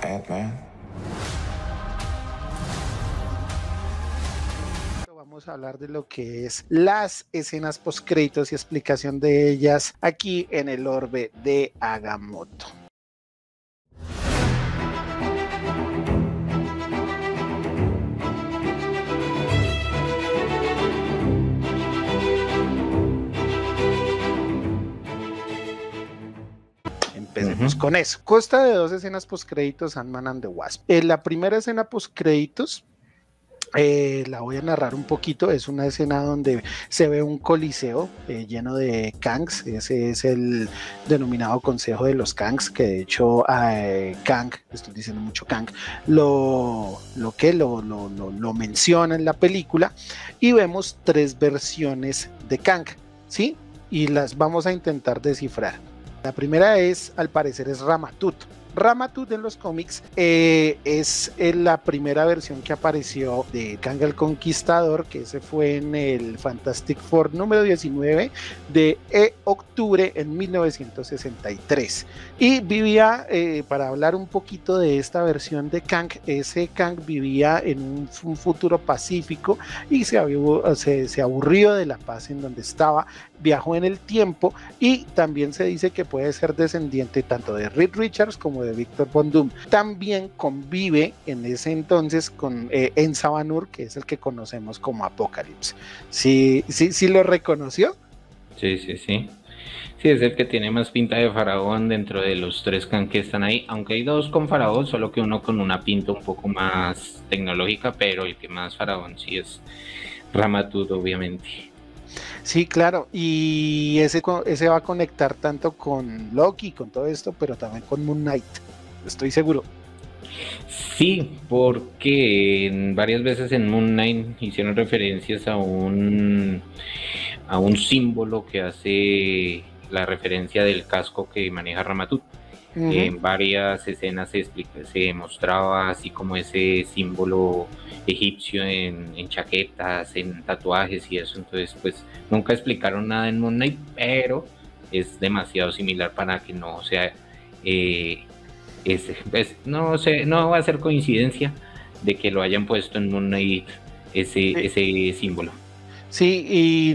Ant-Man. Vamos a hablar de lo que es las escenas postcréditos y explicación de ellas aquí en el Orbe de Agamotto. Empecemos con eso. Consta de dos escenas postcréditos, Ant-Man and the Wasp. La primera escena postcréditos la voy a narrar un poquito. Es una escena donde se ve un coliseo lleno de Kangs. Ese es el denominado Consejo de los Kangs, que de hecho Kang, estoy diciendo mucho Kang, lo menciona en la película, y vemos tres versiones de Kang, ¿sí? Y las vamos a intentar descifrar. La primera es, al parecer, es Ramatut. Ramatut en los cómics es la primera versión que apareció de Kang el Conquistador, que ese fue en el Fantastic Four número 19 de octubre en 1963. Y vivía, para hablar un poquito de esta versión de Kang, ese Kang vivía en un futuro pacífico y se aburrió de la paz en donde estaba, viajó en el tiempo, y también se dice que puede ser descendiente tanto de Reed Richards como de Victor Von Doom. También convive en ese entonces con Ensa Banur, que es el que conocemos como Apocalypse. ¿Sí lo reconoció? Sí. Sí, es el que tiene más pinta de faraón dentro de los tres Kang que están ahí, aunque hay dos con faraón, solo que uno con una pinta un poco más tecnológica, pero el que más faraón sí es Ramatut, obviamente. Sí, claro, y ese va a conectar tanto con Loki, con todo esto, pero también con Moon Knight, estoy seguro. Sí, porque varias veces en Moon Knight hicieron referencias a un símbolo que hace la referencia del casco que maneja Ramatut. En varias escenas se mostraba así como ese símbolo egipcio en chaquetas, en tatuajes y eso. Entonces pues nunca explicaron nada en Moon Knight, pero es demasiado similar para que no sea no va a ser coincidencia de que lo hayan puesto en Moon Knight ese símbolo. Sí,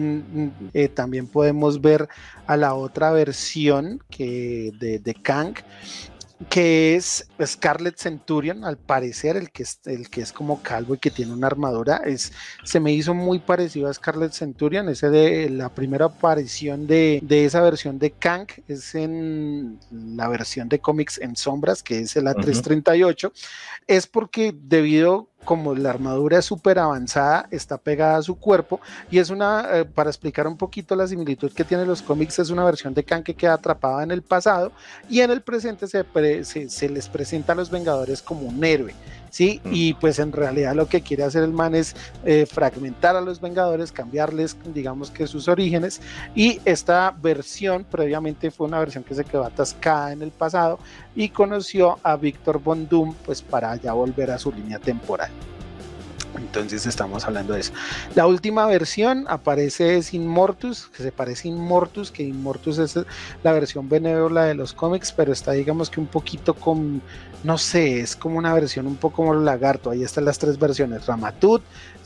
y también podemos ver a la otra versión de Kang, que es Scarlet Centurion, al parecer el que es como calvo y que tiene una armadura. Se me hizo muy parecido a Scarlet Centurion. Ese de la primera aparición de esa versión de Kang es en la versión de cómics en sombras, que es el A338. Es porque debido como la armadura es súper avanzada, está pegada a su cuerpo, y es para explicar un poquito la similitud que tienen los cómics, es una versión de Kang que queda atrapada en el pasado, y en el presente se les presenta a los Vengadores como un héroe, ¿sí? Y pues en realidad lo que quiere hacer el man es fragmentar a los Vengadores, cambiarles, digamos que sus orígenes, y esta versión previamente fue una versión que se quedó atascada en el pasado y conoció a Victor Von Doom pues para ya volver a su línea temporal. Entonces estamos hablando de eso. La última versión aparece Sin Mortus, que se parece a Immortus, que Immortus es la versión benévola de los cómics, pero está digamos que un poquito con, no sé, es como una versión un poco como lagarto. Ahí están las tres versiones, Ramatut,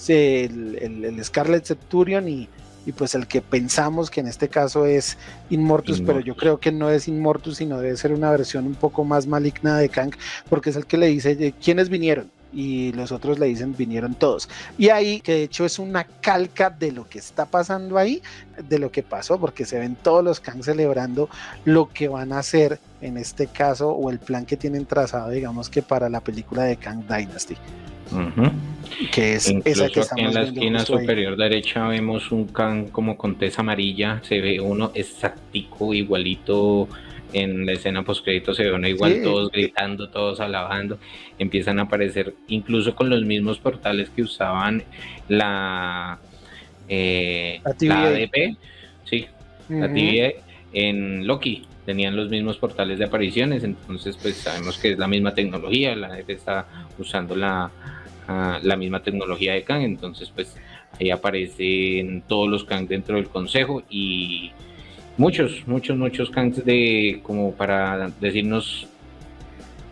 el Scarlet Centurion y pues el que pensamos que en este caso es Immortus, pero yo creo que no es Immortus, sino debe ser una versión un poco más maligna de Kang, porque es el que le dice ¿quiénes vinieron? Y los otros le dicen vinieron todos, y ahí que de hecho es una calca de lo que está pasando ahí, de lo que pasó, porque se ven todos los Kang celebrando lo que van a hacer en este caso, o el plan que tienen trazado digamos que para la película de Kang Dynasty. Que es incluso esa que estamos en la viendo esquina justo superior derecha vemos un Kang como con tez amarilla, se ve uno exactico, igualito. En la escena postcrédito se ve uno igual, sí, todos gritando, todos alabando, empiezan a aparecer incluso con los mismos portales que usaban la ADP, sí, la TVA en Loki, tenían los mismos portales de apariciones. Entonces pues sabemos que es la misma tecnología, la ADP está usando la misma tecnología de Kang. Entonces pues ahí aparecen todos los Kang dentro del consejo, y muchos Kangs como para decirnos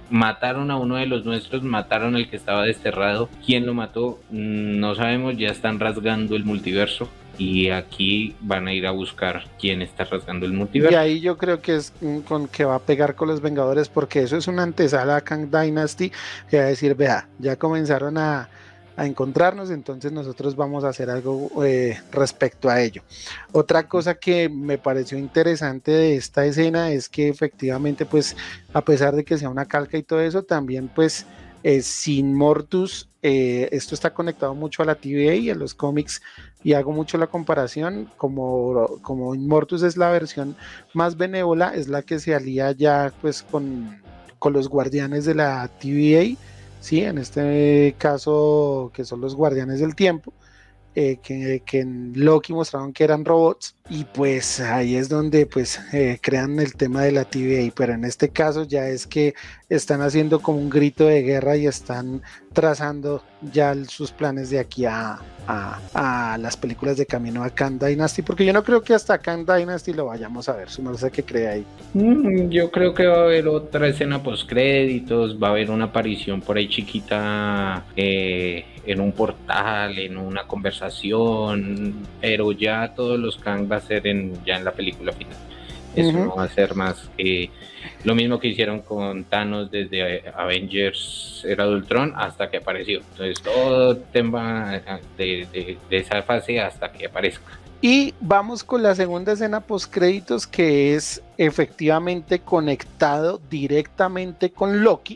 mataron a uno de los nuestros, mataron al que estaba desterrado. ¿Quién lo mató? No sabemos, ya están rasgando el multiverso. Y aquí van a ir a buscar quién está rasgando el multiverso. Y ahí yo creo que es con que va a pegar con los Vengadores, porque eso es una antesala a Kang Dynasty, que va a decir, vea, ya comenzaron a encontrarnos, entonces nosotros vamos a hacer algo respecto a ello. Otra cosa que me pareció interesante de esta escena es que efectivamente, pues, a pesar de que sea una calca y todo eso, también pues sin Mortus, esto está conectado mucho a la TVA y a los cómics, y hago mucho la comparación, como Immortus es la versión más benévola, es la que se alía ya pues con los guardianes de la TVA, ¿sí? En este caso que son los guardianes del tiempo, que en Loki mostraron que eran robots, y pues ahí es donde pues crean el tema de la TVA, pero en este caso ya es que están haciendo como un grito de guerra y están trazando ya sus planes de aquí a las películas de camino a Kang Dynasty, porque yo no creo que hasta Kang Dynasty lo vayamos a ver, no sé qué cree ahí. Yo creo que va a haber otra escena post créditos, va a haber una aparición por ahí chiquita en un portal, en una conversación, pero ya todos los Kang va a ser ya en la película final. Eso no va a ser más que lo mismo que hicieron con Thanos desde Avengers Era de Ultron hasta que apareció. Entonces todo tema de esa fase hasta que aparezca. Y vamos con la segunda escena post créditos, que es efectivamente conectado directamente con Loki.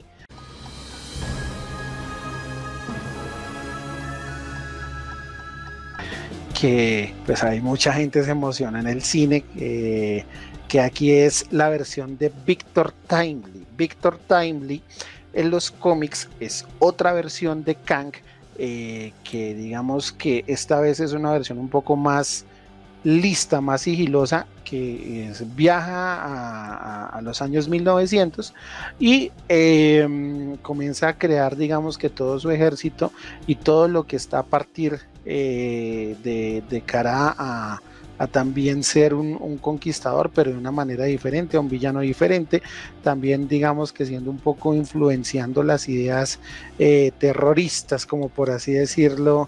Que pues hay mucha gente se emociona en el cine, que aquí es la versión de Victor Timely. Victor Timely en los cómics es otra versión de Kang, que digamos que esta vez es una versión un poco más lista, más sigilosa, que viaja a los años 1900 y comienza a crear, digamos que todo su ejército y todo lo que está a partir de cara a también ser un conquistador, pero de una manera diferente, a un villano diferente, también digamos que siendo un poco influenciando las ideas terroristas, como por así decirlo,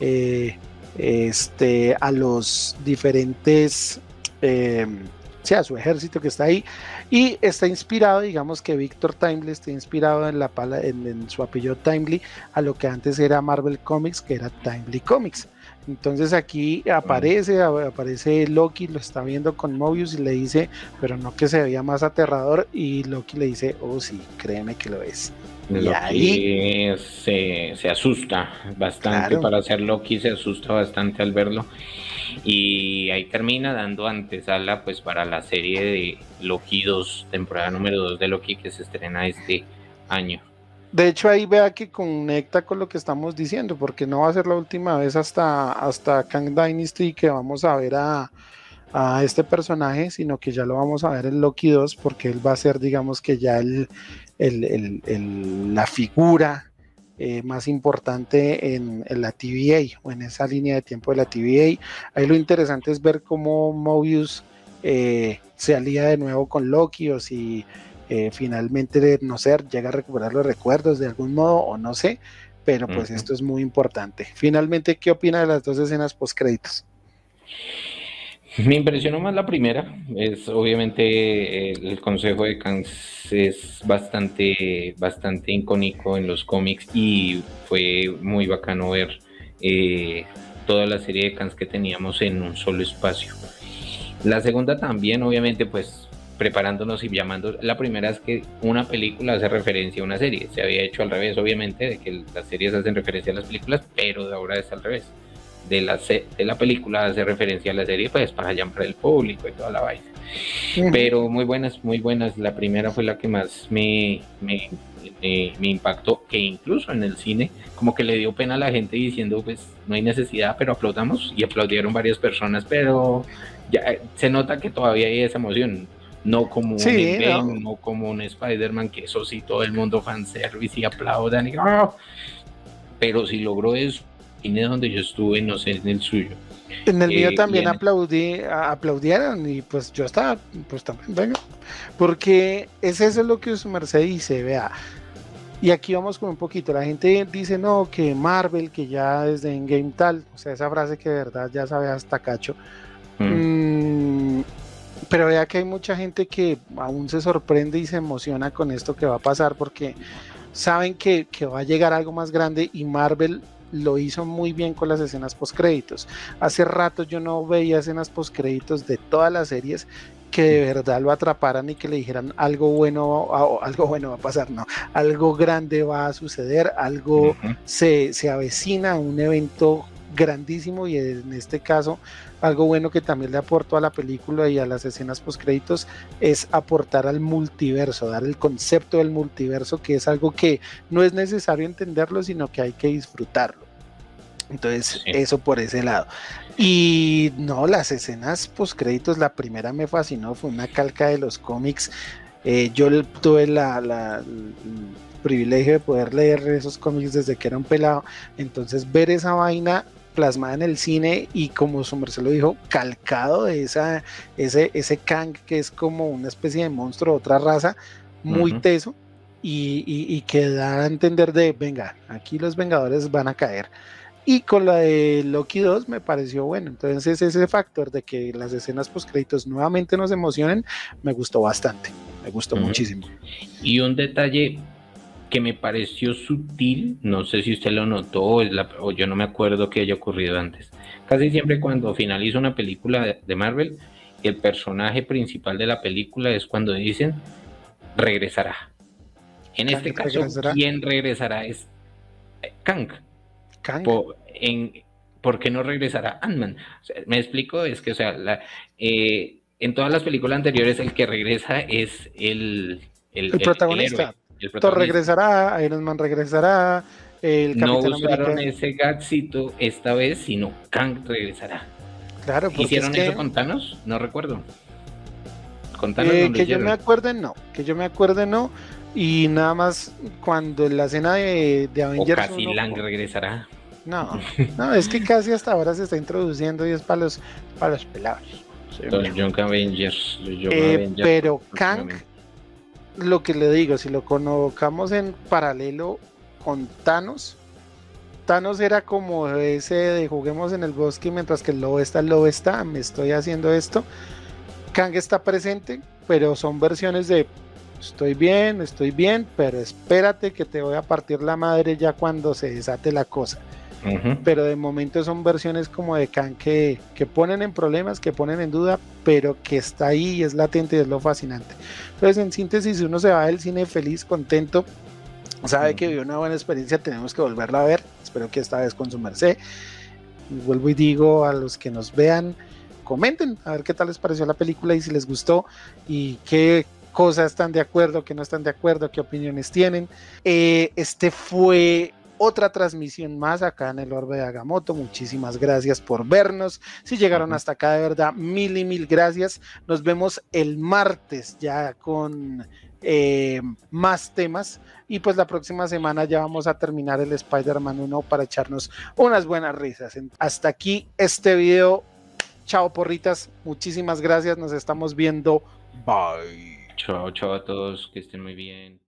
a los diferentes, a su ejército que está ahí, y está inspirado, digamos que Victor Timely está inspirado en su apellido Timely, a lo que antes era Marvel Comics, que era Timely Comics. Entonces aquí aparece Loki, lo está viendo con Mobius y le dice, pero no que se veía más aterrador, y Loki le dice, oh sí, créeme que lo es. Loki ahí se asusta bastante, claro. Para ser Loki se asusta bastante al verlo, y ahí termina dando antesala pues para la serie de Loki 2, temporada número 2 de Loki, que se estrena este año. De hecho ahí vea que conecta con lo que estamos diciendo, porque no va a ser la última vez hasta Kang Dynasty que vamos a ver a este personaje, sino que ya lo vamos a ver en Loki 2, porque él va a ser, digamos que ya la figura más importante en la TVA, o en esa línea de tiempo de la TVA. Ahí lo interesante es ver cómo Mobius se alía de nuevo con Loki, o si finalmente, no sé, llega a recuperar los recuerdos de algún modo, o no sé, pero pues esto es muy importante. Finalmente, ¿qué opina de las dos escenas post créditos? Me impresionó más la primera. Es obviamente el consejo de Kang es bastante icónico en los cómics, y fue muy bacano ver toda la serie de Kangs que teníamos en un solo espacio. La segunda también, obviamente, pues preparándonos y llamando. La primera es que una película hace referencia a una serie. Se había hecho al revés, obviamente, de que las series hacen referencia a las películas, pero de ahora es al revés. De la película hace referencia a la serie, pues para llamar al público y toda la vaina. Pero muy buenas. La primera fue la que más me impactó, que incluso en el cine como que le dio pena a la gente diciendo, pues no hay necesidad, pero aplaudamos, y aplaudieron varias personas, pero ya se nota que todavía hay esa emoción. No como un Endgame, no como un Spider-Man, que eso sí, todo el mundo fanservice y aplaudan, pero si logró eso, cine donde yo estuve, no sé en el suyo, En el mío también Bien. aplaudieron y pues yo estaba, pues también, venga, porque es eso lo que su merced dice, vea. Y aquí vamos con un poquito, la gente dice no, que Marvel, que ya desde Endgame tal, o sea, esa frase que de verdad ya sabe hasta cacho. Mm, Mm, pero vea que hay mucha gente que aún se sorprende y se emociona con esto que va a pasar porque saben que va a llegar algo más grande y Marvel lo hizo muy bien con las escenas postcréditos. Hace rato yo no veía escenas postcréditos de todas las series que de verdad lo atraparan y que le dijeran algo bueno, algo bueno va a pasar, no, algo grande va a suceder, algo ujú. se avecina, un evento grandísimo y en este caso algo bueno que también le aportó a la película y a las escenas postcréditos es aportar al multiverso, dar el concepto del multiverso, que es algo que no es necesario entenderlo, sino que hay que disfrutarlo. Entonces, Sí. eso por ese lado. Y no, las escenas postcréditos, la primera me fascinó, fue una calca de los cómics. Yo tuve el privilegio de poder leer esos cómics desde que era un pelado, entonces ver esa vaina plasmada en el cine y como su merced lo dijo, calcado de ese Kang que es como una especie de monstruo de otra raza, muy Ujú. teso y que da a entender de, venga, aquí los Vengadores van a caer. Y con la de Loki 2 me pareció bueno. Entonces ese factor de que las escenas post créditos nuevamente nos emocionen, me gustó bastante. Me gustó Ujú. muchísimo. Y un detalle que me pareció sutil, no sé si usted lo notó o yo no me acuerdo que haya ocurrido antes. Casi siempre cuando finaliza una película de Marvel, el personaje principal de la película es cuando dicen regresará. En Kang este caso, regresará. ¿quién regresará? Es Kang. Kang. Po- en, ¿Por qué no regresará Ant-Man? O sea, me explico, es que, o sea, en todas las películas anteriores el que regresa es El el héroe, protagonista. el Thor protagonista. regresará, Iron Man regresará, el No Capitán usaron América. ese gatsito esta vez, sino Kang regresará. Claro, porque es ¿Hicieron eso que con Thanos? No recuerdo. Con Thanos no lo que yo me hicieron. acuerde, no. Que yo me acuerde, no. Y nada más cuando en la escena de O Avengers casi 1 Lang regresará. no, no, es que casi hasta ahora se está introduciendo y es para los pelados. Soy un Los viejo. Young Avengers. Los Young Avengers Pero Kang, próximamente. lo que le digo, si lo colocamos en paralelo con Thanos, Thanos era como ese de juguemos en el bosque mientras que el lobo está, me estoy haciendo esto. Kang está presente, pero son versiones de estoy bien, pero espérate que te voy a partir la madre ya cuando se desate la cosa. Ujú. Pero de momento son versiones como de Khan que ponen en problemas, que ponen en duda, pero que está ahí y es latente y es lo fascinante. Entonces, en síntesis, uno se va del cine feliz, contento, sabe que Ujú. vivió una buena experiencia, tenemos que volverla a ver, espero que esta vez con su merced. Y vuelvo y digo a los que nos vean, comenten a ver qué tal les pareció la película y si les gustó y qué cosas están de acuerdo, qué no están de acuerdo, qué opiniones tienen. Este fue otra transmisión más acá en el Orbe de Agamotto. Muchísimas gracias por vernos. Si llegaron Ujú. hasta acá, de verdad, mil y mil gracias. Nos vemos el martes ya con más temas. Y pues la próxima semana ya vamos a terminar el Spider-Man 1 para echarnos unas buenas risas. Hasta aquí este video. Chao, porritas. Muchísimas gracias. Nos estamos viendo. Bye. Chao, chao a todos, que estén muy bien.